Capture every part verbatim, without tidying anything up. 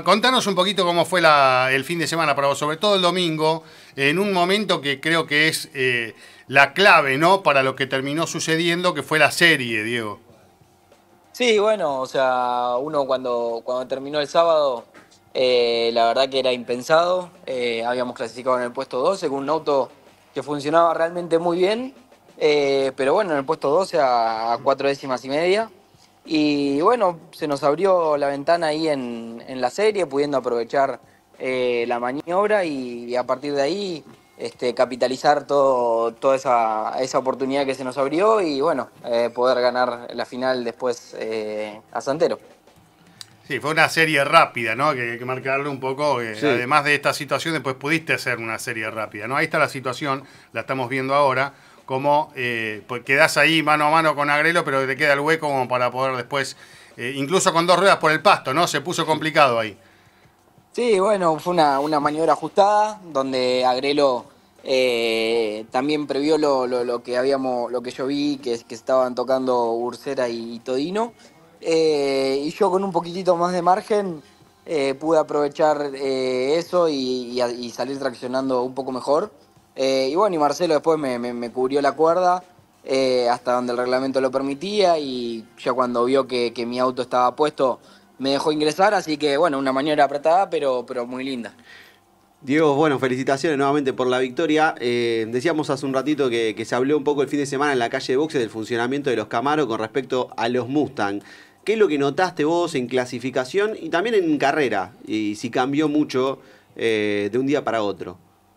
Contanos un poquito cómo fue la, el fin de semana para vos, sobre todo el domingo, en un momento que creo que es eh, la clave, ¿no?, para lo que terminó sucediendo, que fue la serie, Diego. Sí, bueno, o sea, uno cuando, cuando terminó el sábado, eh, la verdad que era impensado. Eh, habíamos clasificado en el puesto doce con un auto que funcionaba realmente muy bien, eh, pero bueno, en el puesto doce a, a cuatro décimas y media. Y bueno, se nos abrió la ventana ahí en, en la serie, pudiendo aprovechar eh, la maniobra y, y a partir de ahí este, capitalizar todo, toda esa, esa oportunidad que se nos abrió y bueno, eh, poder ganar la final después eh, a Santero. Sí, fue una serie rápida, ¿no? Que hay que marcarle un poco. Eh, Sí. además de esta situación, después pudiste hacer una serie rápida, ¿no? Ahí está la situación, la estamos viendo ahora, como eh, pues quedás ahí mano a mano con Agrelo, pero te queda el hueco como para poder después, eh, incluso con dos ruedas por el pasto, ¿no? Se puso complicado ahí. Sí, bueno, fue una, una maniobra ajustada donde Agrelo eh, también previó lo, lo- lo que habíamos, lo que yo vi, que es que estaban tocando Ursera y Todino. Eh, y yo con un poquitito más de margen eh, pude aprovechar eh, eso y, y a- y salir traccionando un poco mejor. Eh, y bueno, y Marcelo después me, me- me cubrió la cuerda eh, hasta donde el reglamento lo permitía y ya cuando vio que, que mi auto estaba puesto me dejó ingresar, así que bueno, una maniobra apretada, pero, pero muy linda. Diego, bueno, felicitaciones nuevamente por la victoria. Eh, decíamos hace un ratito que, que se habló un poco el fin de semana en la calle de boxe del funcionamiento de los Camaro con respecto a los Mustang. ¿Qué es lo que notaste vos en clasificación y también en carrera? Y si cambió mucho eh, de un día para otro.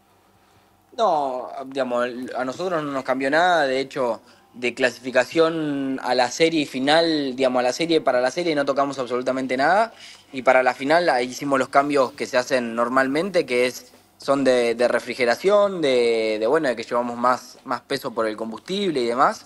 No, digamos, a nosotros no nos cambió nada, de hecho, de clasificación a la serie final, digamos, a la serie, para la serie no tocamos absolutamente nada, y para la final ahí hicimos los cambios que se hacen normalmente, que es, son de, de refrigeración, de, de, bueno, de que llevamos más, más peso por el combustible y demás.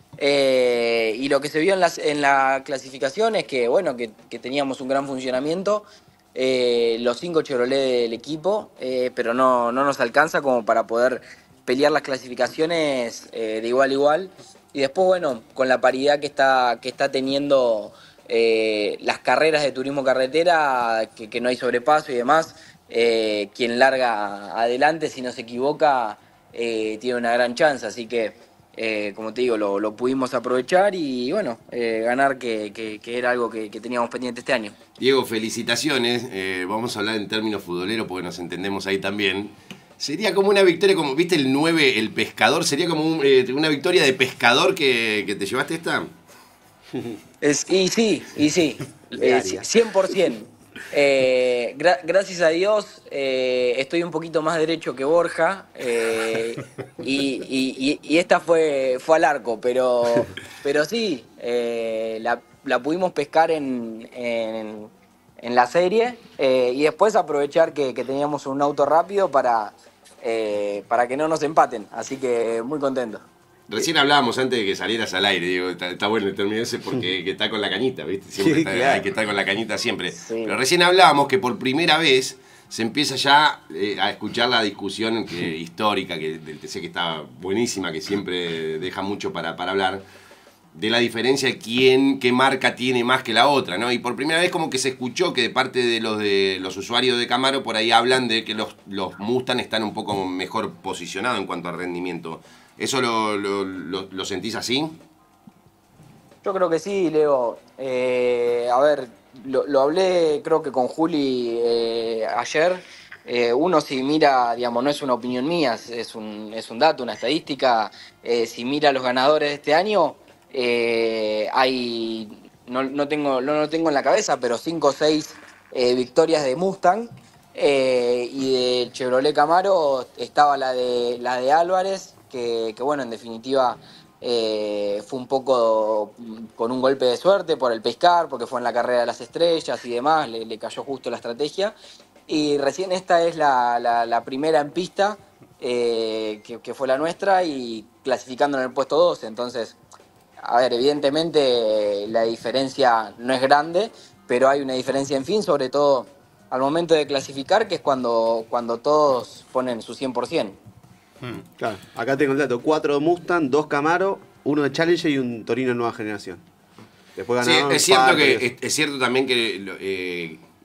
Eh, y lo que se vio en, las, en la clasificación es que, bueno, que, que teníamos un gran funcionamiento, eh, los cinco Chevrolet del equipo, eh, pero no, no nos alcanza como para poder pelear las clasificaciones eh, de igual a igual. Y después, bueno, con la paridad que está, que está teniendo eh, las carreras de turismo carretera, que, que no hay sobrepaso y demás, eh, quien larga adelante, si no se equivoca, eh, tiene una gran chance. Así que, eh, como te digo, lo, lo pudimos aprovechar y bueno, eh, ganar, que, que, que era algo que, que teníamos pendiente este año. Diego, felicitaciones. Eh, vamos a hablar en términos futboleros porque nos entendemos ahí también. Sería como una victoria, como viste el nueve, el pescador, sería como un, eh, una victoria de pescador que, que te llevaste esta. Es, y sí, y sí, eh, ci- Plegaria. cien por ciento. Eh, gra- gracias a Dios eh, estoy un poquito más derecho que Borja eh, y, y- y- y esta fue, fue al arco, pero, pero sí, eh, la, la pudimos pescar en, en, en la serie eh, y después aprovechar que, que teníamos un auto rápido para, eh, para que no nos empaten, así que muy contento. Recién hablábamos antes de que salieras al aire, digo, está, está bueno el término ese porque que está con la cañita, ¿viste? Siempre Sí, está- hay claro. que estar con la cañita siempre. Pero Sí. recién hablábamos que por primera vez se empieza ya eh, a escuchar la discusión que, histórica que, del T C, que está buenísima, que siempre deja mucho para, para hablar, de la diferencia de quién, qué marca tiene más que la otra, ¿no? Y por primera vez como que se escuchó que de parte de los de los usuarios de Camaro por ahí hablan de que los, los Mustang están un poco mejor posicionados en cuanto al rendimiento. ¿Eso lo, lo, lo, lo sentís así? Yo creo que sí, Leo. Eh, a ver, lo, lo hablé creo que con Juli eh, ayer. Eh, uno si mira, digamos, no es una opinión mía, es es un, es un dato, una estadística. Eh, si mira los ganadores de este año, eh, hay, no, no tengo, no lo tengo en la cabeza, pero cinco o seis eh, victorias de Mustang. Eh, y de Chevrolet Camaro estaba la de, la de Álvarez, que, que bueno, en definitiva eh, fue un poco mm, con un golpe de suerte por el pescar, porque fue en la carrera de las estrellas y demás, le, le cayó justo la estrategia. Y recién esta es la, la- la primera en pista, eh, que, que fue la nuestra, y clasificando en el puesto doce. Entonces, a ver, evidentemente eh, la diferencia no es grande, pero hay una diferencia en fin, sobre todo al momento de clasificar, que es cuando, cuando todos ponen su cien por ciento. Claro, acá tengo el dato. Cuatro Mustang, dos Camaro, uno de Challenger y un Torino nueva generación. Después Sí, ganaron es cierto Parker y que eso. es, es cierto también que eh, los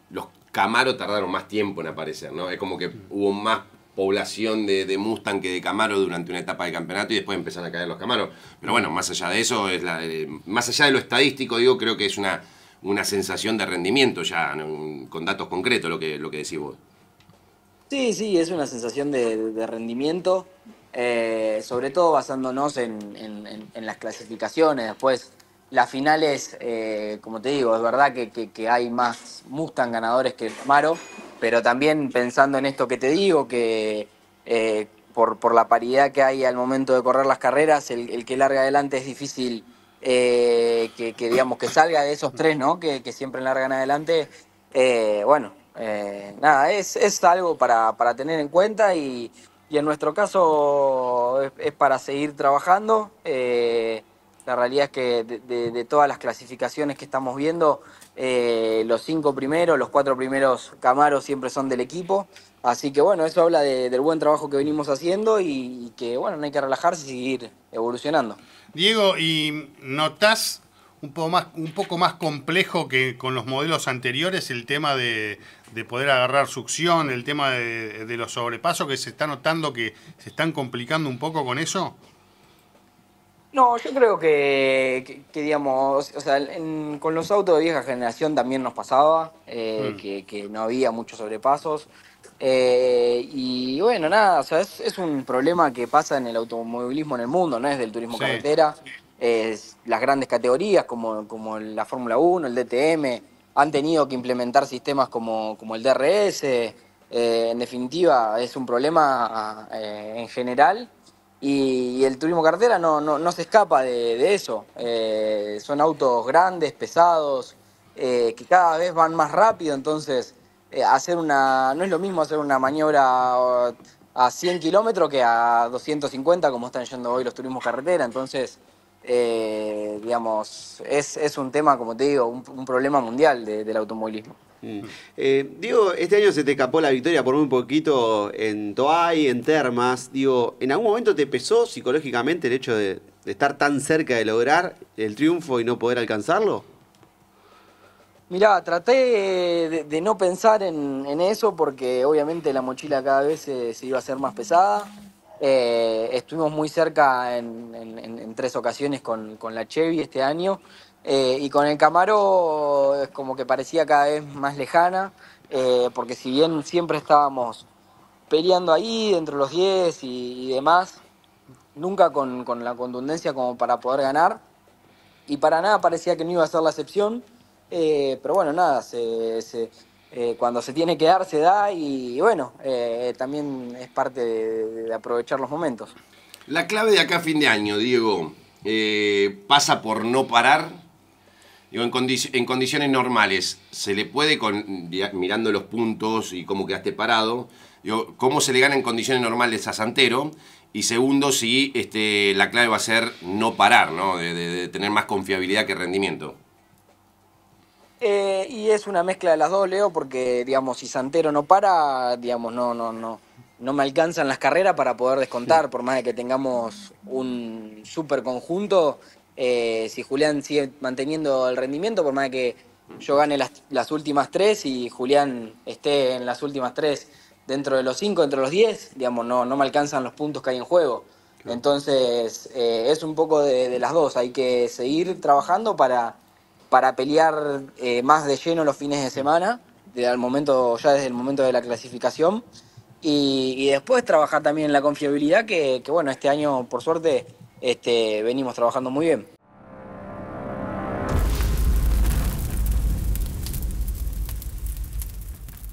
Camaro tardaron más tiempo en aparecer, ¿no? Es como que hubo más población de, de Mustang que de Camaro durante una etapa de campeonato y después empezaron a caer los Camaros. Pero bueno, más allá de eso, es la, eh, más allá de lo estadístico, digo, creo que es una, una sensación de rendimiento ya, ¿no? Con datos concretos lo que, lo que decís vos. Sí, sí, es una sensación de, de rendimiento, eh, sobre todo basándonos en, en- en- en las clasificaciones. Después, las finales, eh, como te digo, es verdad que, que- que hay más Mustang ganadores que Camaro, pero también pensando en esto que te digo, que eh, por, por la paridad que hay al momento de correr las carreras, el, el que larga adelante es difícil eh, que, que, digamos, que salga de esos tres, ¿no? Que, que siempre largan adelante. Eh, bueno, eh, nada, es, es algo para, para tener en cuenta y, y en nuestro caso es, es para seguir trabajando. Eh, la realidad es que de, de- de todas las clasificaciones que estamos viendo, eh, los cinco primeros, los cuatro primeros Camaros siempre son del equipo. Así que bueno, eso habla de- del buen trabajo que venimos haciendo y, y que bueno, no hay que relajarse y seguir evolucionando. Diego, ¿y notás un poco más, un poco más complejo que con los modelos anteriores el tema de, de poder agarrar succión, el tema de, de los sobrepasos, que se está notando que se están complicando un poco con eso? No, yo creo que, que- que, digamos, o sea, en- con los autos de vieja generación también nos pasaba, eh, Mm. que, que no había muchos sobrepasos. Eh, y bueno, nada, o sea, es, es un problema que pasa en el automovilismo en el mundo, no es del turismo Sí. carretera. Es, las grandes categorías como, como la Fórmula uno, el D T M, han tenido que implementar sistemas como, como el D R S. Eh, en definitiva, es un problema eh, en general. Y, y el turismo carretera no, no, no se escapa de, de eso. Eh, son autos grandes, pesados, eh, que cada vez van más rápido, entonces eh, hacer una no es lo mismo hacer una maniobra uh, a cien kilómetros que a doscientos cincuenta como están yendo hoy los turismos carretera. Entonces, eh, digamos, es, es un tema, como te digo, un, un problema mundial de- del automovilismo. Mm. Eh, digo, este año se te escapó la victoria por muy poquito en Toay, en Termas. Digo, ¿en algún momento te pesó psicológicamente el hecho de, de estar tan cerca de lograr el triunfo y no poder alcanzarlo? Mirá, traté de, de no pensar en, en eso porque obviamente la mochila cada vez se, se iba a hacer más pesada. Eh, estuvimos muy cerca en, en- en- en tres ocasiones con, con la Chevy este año. Eh, y con el Camaro es como que parecía cada vez más lejana, eh, porque si bien siempre estábamos peleando ahí dentro de los diez y, y demás, nunca con, con la contundencia como para poder ganar y para nada parecía que no iba a ser la excepción. Eh, pero bueno, nada, se, se- eh, cuando se tiene que dar, se da y bueno, eh, también es parte de, de aprovechar los momentos. La clave de acá a fin de año, Diego, eh, pasa por no parar. Digo, en, condi- en condiciones normales, se le puede, con, dia- mirando los puntos y cómo quedaste parado, digo, cómo se le gana en condiciones normales a Santero. Y segundo, si este, la clave va a ser no parar, ¿no? De, de- de tener más confiabilidad que rendimiento. Eh, y es una mezcla de las dos, Leo, porque digamos, si Santero no para, digamos, no, no, no, no me alcanzan las carreras para poder descontar, por más de que tengamos un super conjunto. Eh, si Julián sigue manteniendo el rendimiento, por más de que yo gane las, las últimas tres y Julián esté en las últimas tres dentro de los cinco, dentro de los diez, digamos, no, no me alcanzan los puntos que hay en juego. Entonces, eh, es un poco de, de las dos. Hay que seguir trabajando para, para pelear eh, más de lleno los fines de semana, de, al momento, ya desde el momento de la clasificación. Y, y después trabajar también en la confiabilidad, que, que bueno, este año, por suerte, este, venimos trabajando muy bien.